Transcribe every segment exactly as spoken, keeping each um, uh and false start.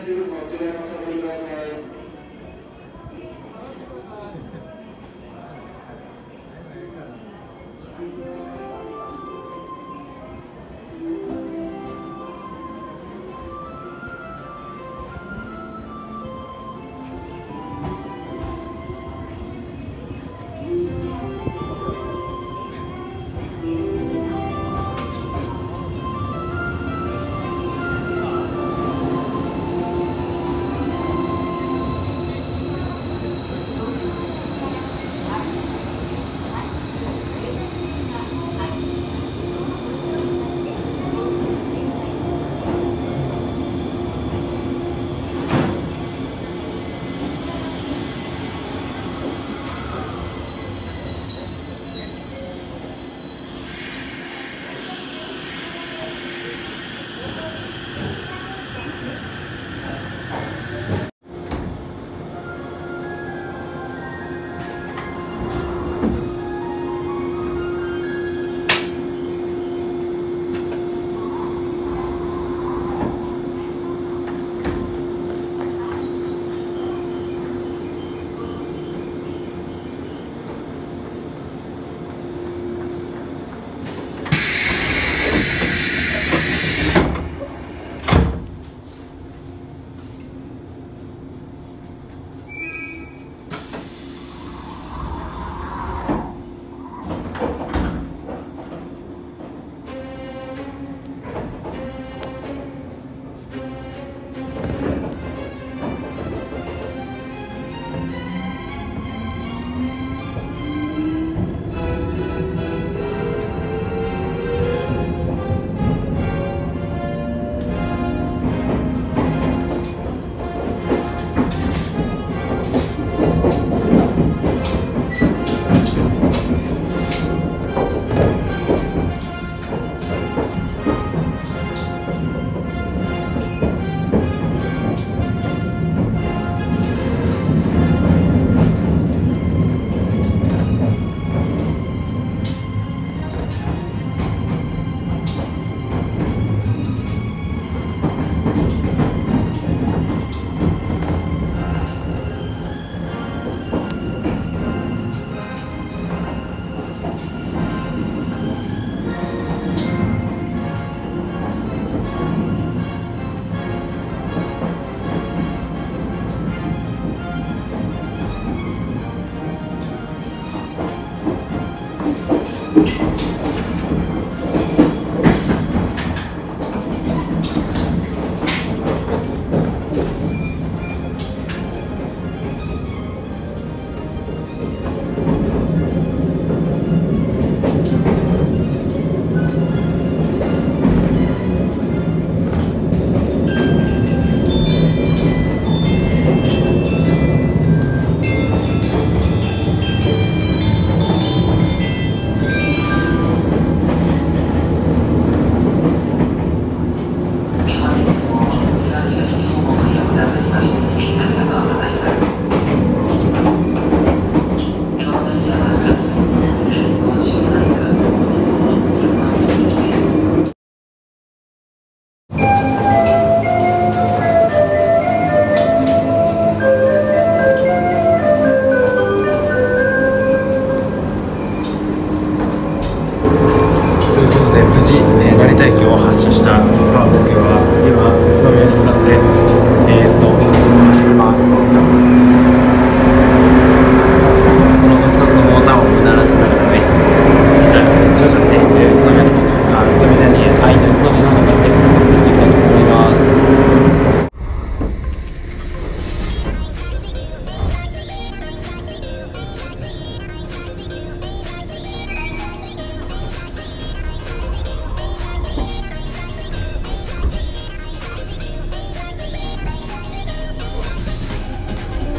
「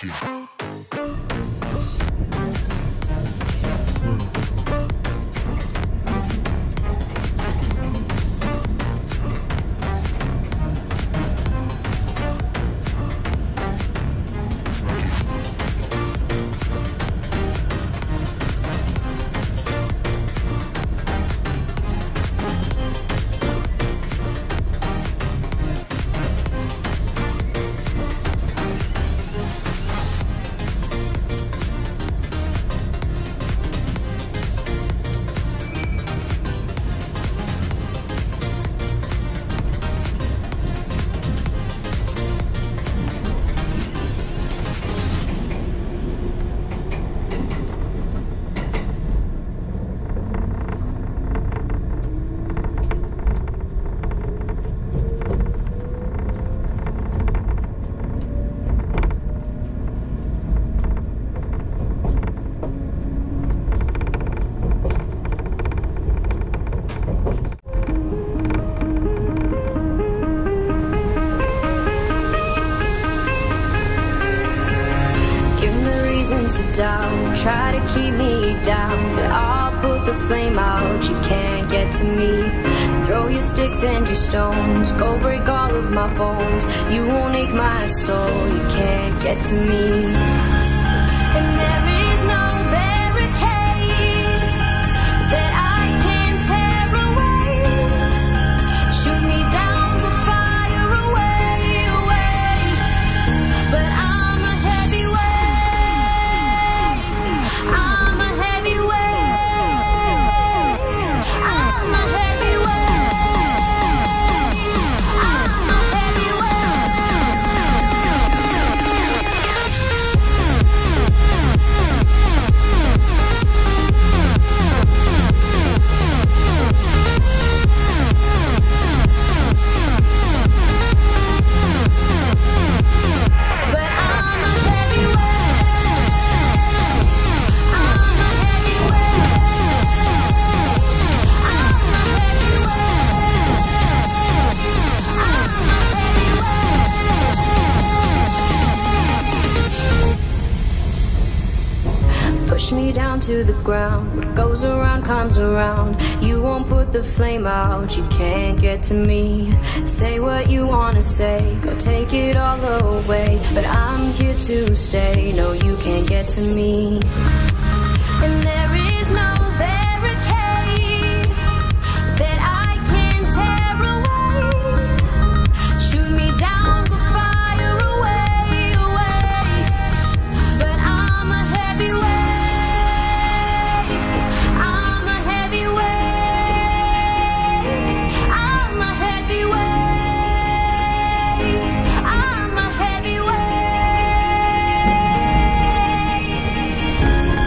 Rocky. To doubt, try to keep me down, but I'll put the flame out. You can't get to me. Throw your sticks and your stones, go break all of my bones. You won't ache my soul. You can't get to me. And there is no barricade that I can tear away. Shoot me down to fire away, away. But I'm a heavyweight. I'm a heavyweight. I'm a heavyweight. I'm a heavyweight. But I'm a heavyweight. I'm a Push me down to the ground. What goes around comes around. You won't put the flame out. You can't get to me. Say what you wanna say, go take it all away. But I'm here to stay. No, you can't get to me. And there is no barricade that I can tear away. Shoot me down, go fire away, away. But I'm a heavyweight. I'm a heavyweight. I'm a heavyweight. I'm a heavyweight. 。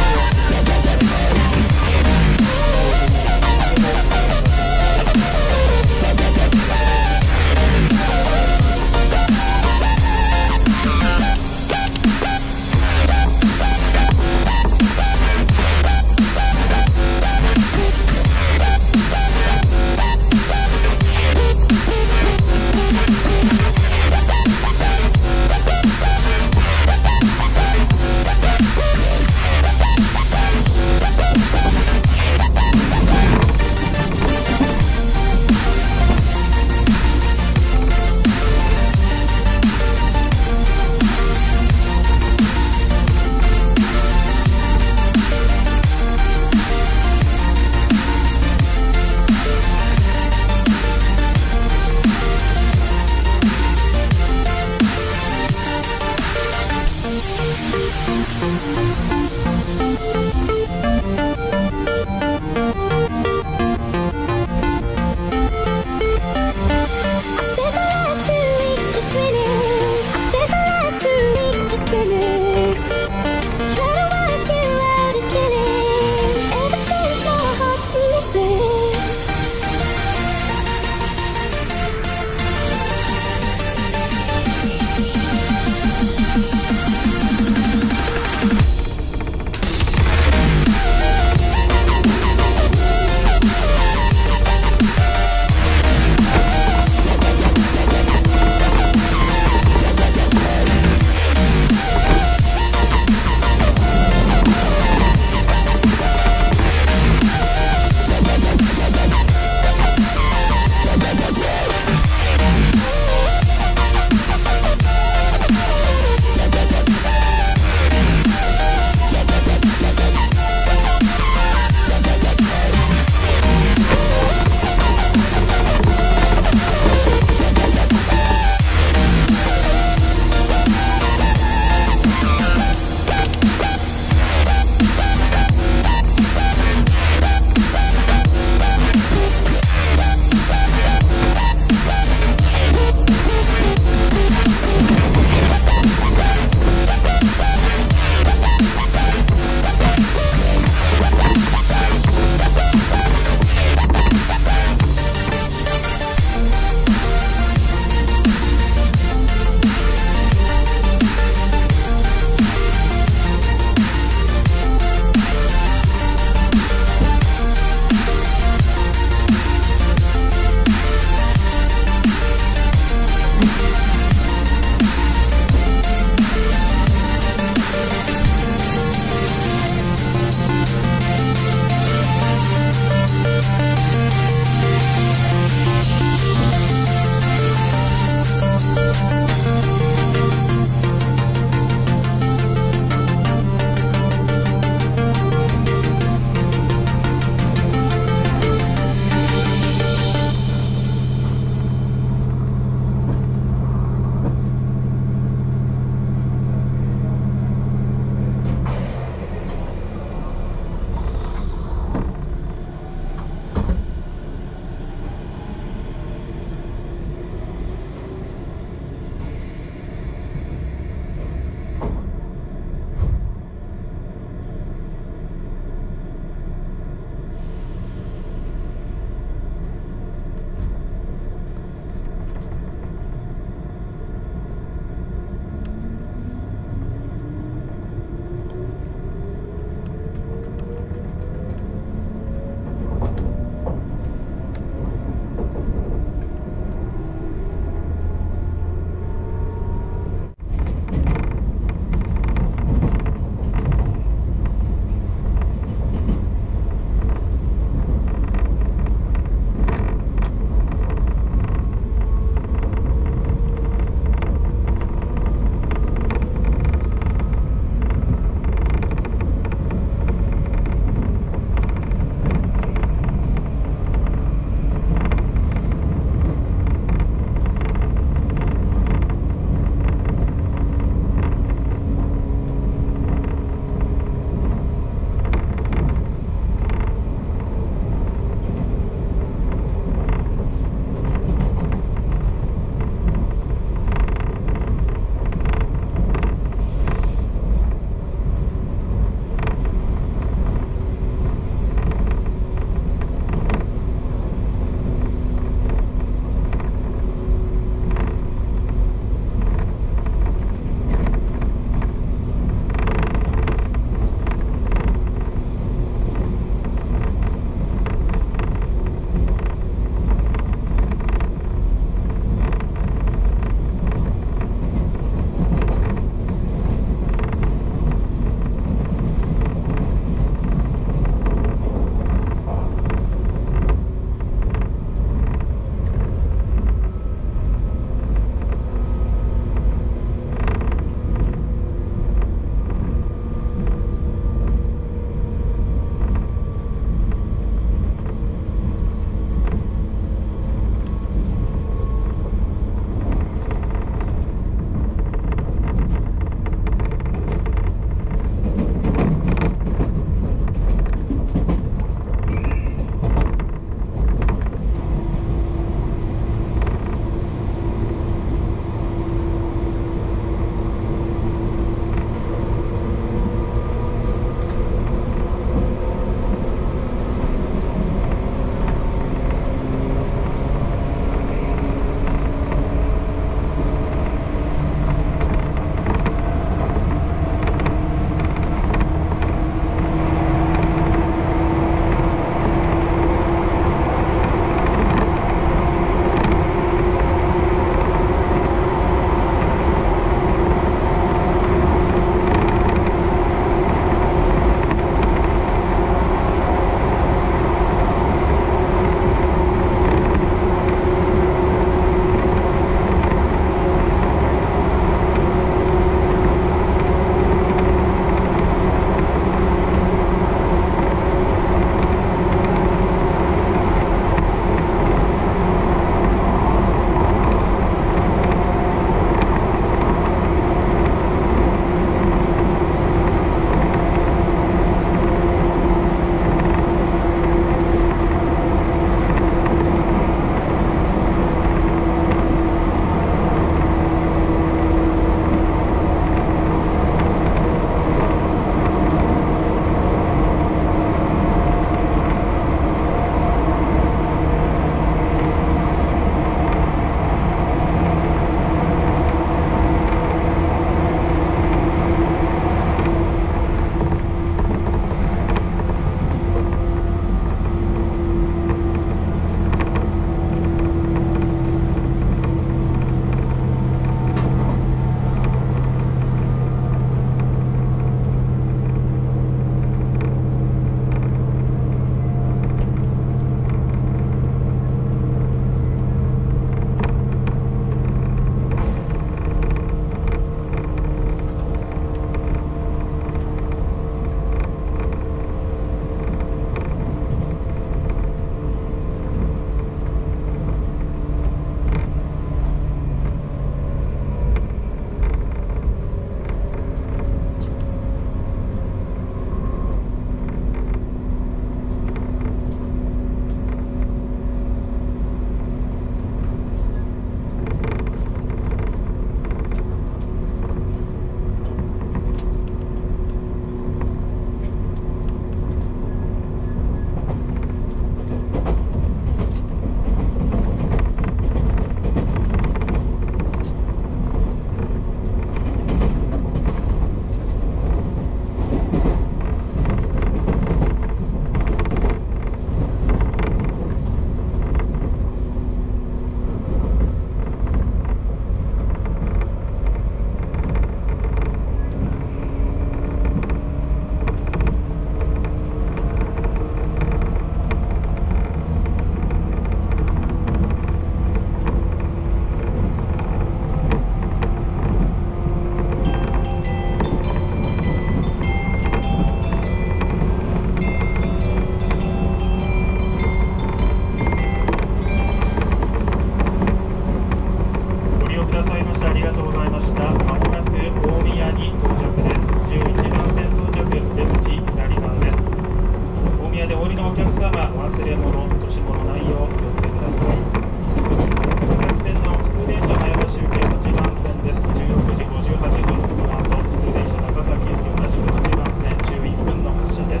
まもなく大宮に到着です。じゅういちばん線到着、出口左側です。大宮でお降りのお客様、忘れ物、落とし物ないようお気をつけください。高崎線の普通電車前橋行きはちばん線です。じゅうろくじごじゅうはちふん、この後普通電車高崎行き同じくはちばん線じゅういっぷんの発車です。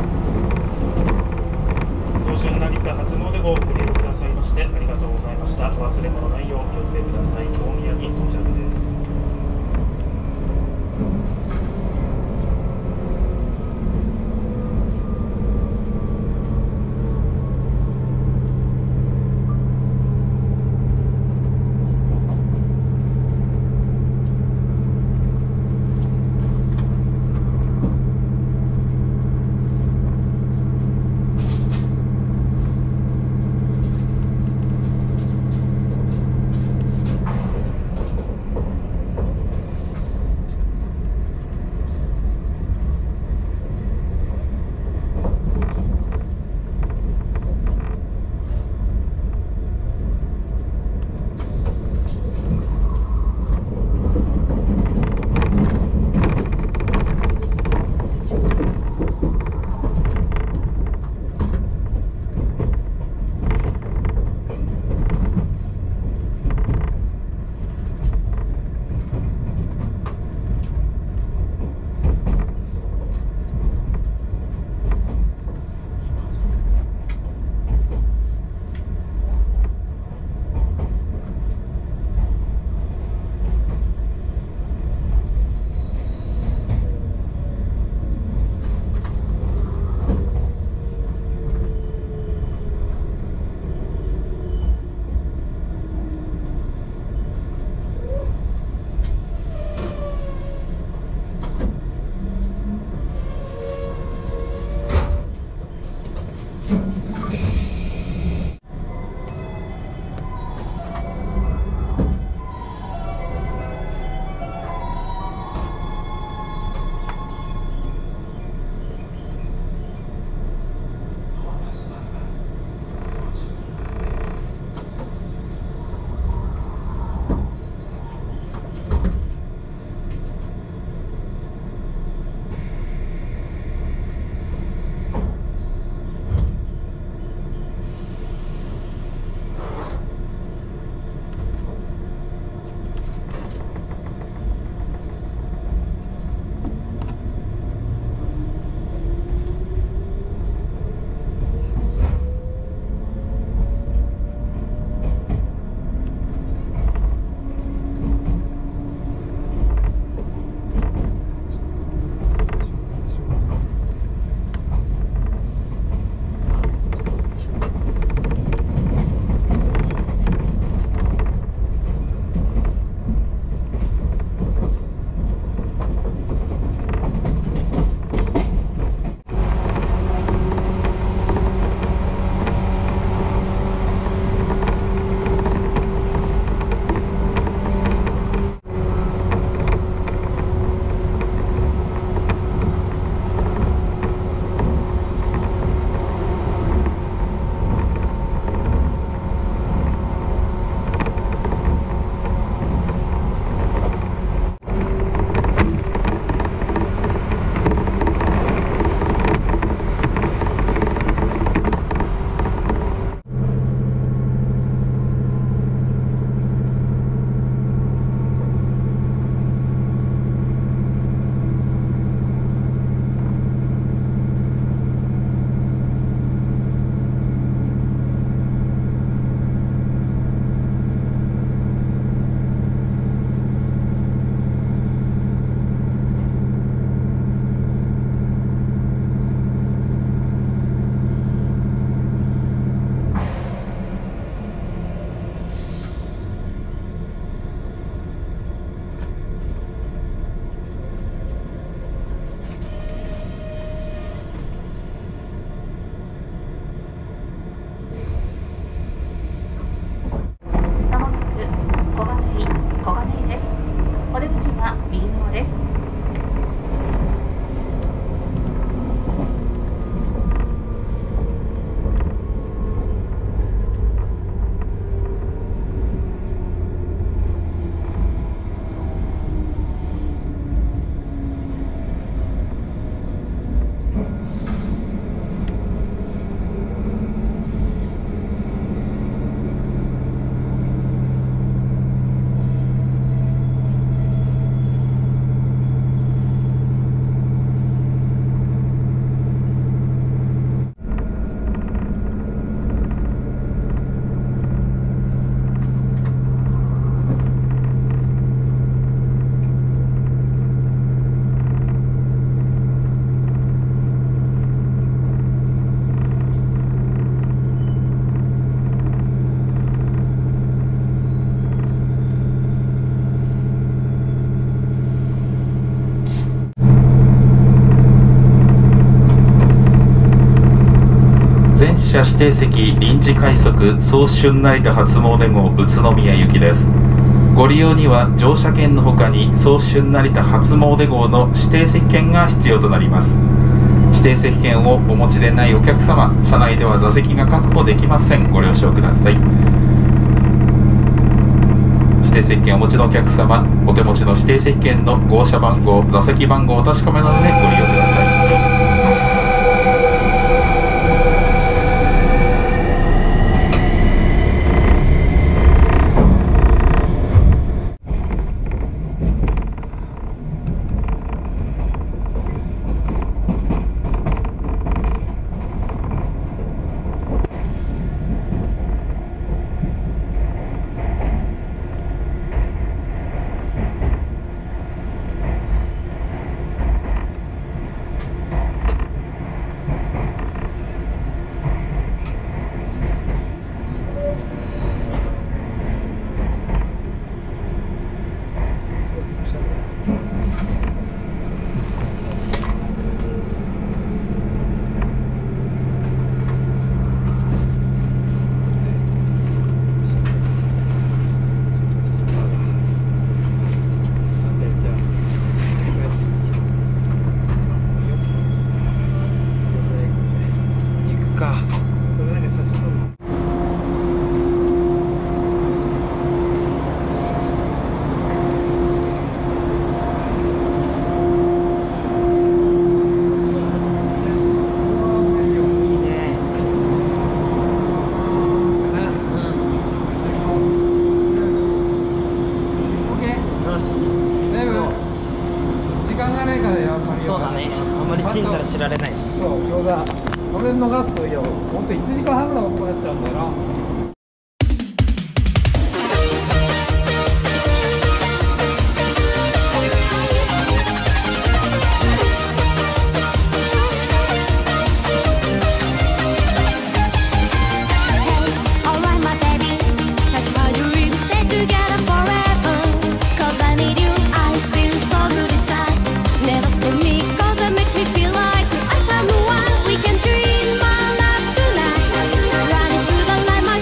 早春成田初詣号ご利用くださいましてありがとうございました。忘れ物ないようお気をつけください。大宮に到着です。 車指定席臨時快速早春成田初詣号宇都宮行きです。ご利用には乗車券のほかに早春成田初詣号の指定席券が必要となります。指定席券をお持ちでないお客様、車内では座席が確保できません。ご了承ください。指定席券をお持ちのお客様、お手持ちの指定席券の号車番号、座席番号をお確かめなのでご利用ください。 そうだね、あんまりチンたら知られないし。 そう、餃子それ逃すといやほんといちじかんはんぐらい遅くなっちゃうんだよな。 Running through the light, my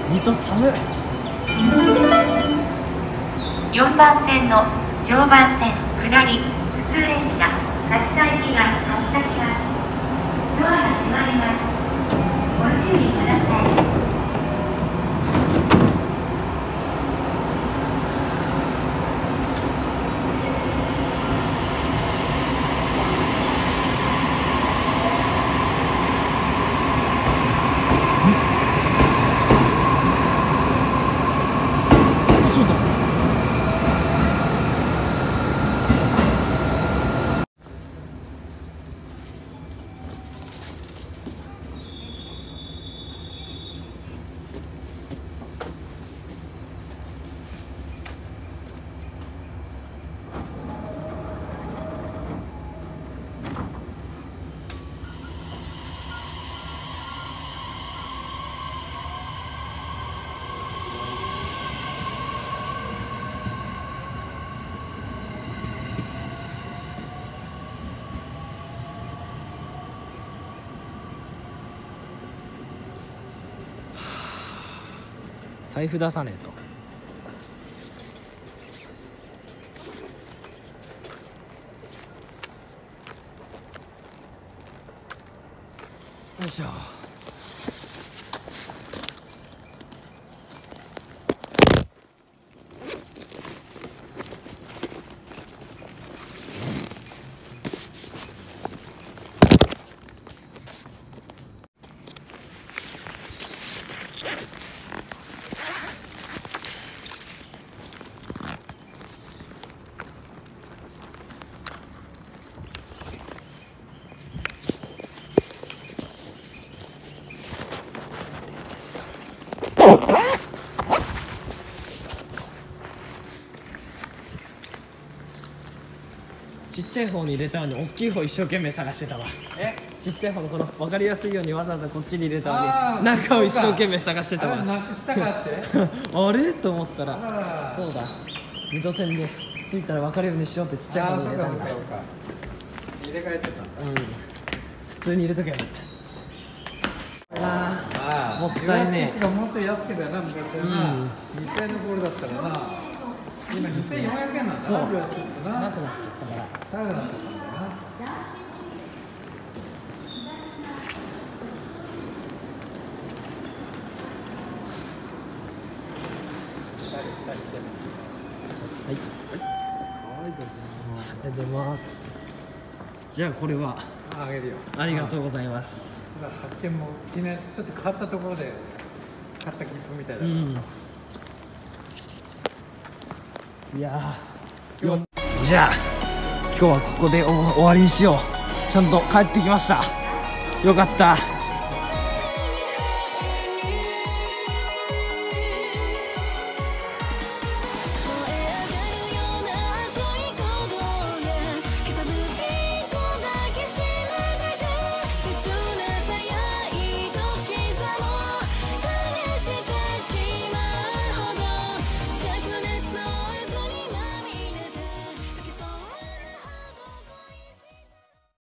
水戸寒い。 よんばん線の常磐線下り普通列車勝佐行きが発車します。ドアが閉まります。ご注意ください。 財布出さねえと。よいしょ。ちっちゃい方に入れたのに大きい方一生懸命探してたわ。 えちっちゃい方のこの分かりやすいようにわざわざこっちに入れたあーのに中を一生懸命探してたわ。 あれなくしたかってあれと思ったあらららそうだ、水戸線で着いたら分かるようにしようってちっちゃい方に入れたんだ。 あーそうかそうかそうか入れ替えてたんだ。 うん、普通に入れとけばよかった。あああもったいねえ。 がもうちょい安ければな、昔はな、 うんにせんえんのボールだったらな、今にせんよんひゃくえんなんだそうな、秒作ってな、 なくなっちゃったから。 高くなっちゃったんだよな。 はい、ありがとうございます。じゃあこれはああげるよ。 ありがとうございます。 ただ発見も記念、ちょっと変わったところで買った切符みたいだから、 うんいやーよじゃあ今日はここでお終わりにしよう。ちゃんと帰ってきました。よかった。